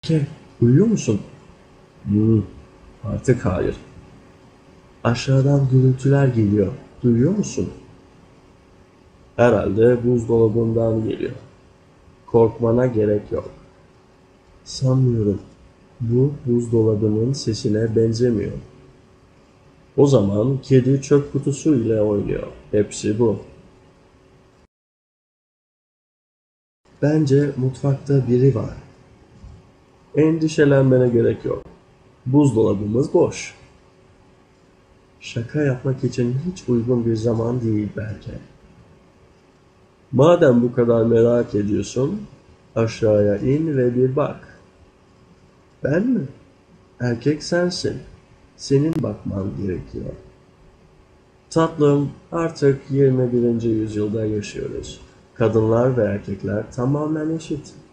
Berke, uyuyor musun? Hmm, artık hayır. Aşağıdan gürültüler geliyor. Duyuyor musun? Herhalde buzdolabından geliyor. Korkmana gerek yok. Sanmıyorum. Bu buzdolabının sesine benzemiyor. O zaman kedi çöp kutusu ile oynuyor. Hepsi bu. Bence mutfakta biri var. Endişelenmene gerek yok. Buzdolabımız boş. Şaka yapmak için hiç uygun bir zaman değil belki. Madem bu kadar merak ediyorsun, aşağıya in ve bir bak. Ben mi? Erkek sensin. Senin bakman gerekiyor. Tatlım, artık 21. yüzyılda yaşıyoruz. Kadınlar ve erkekler tamamen eşit.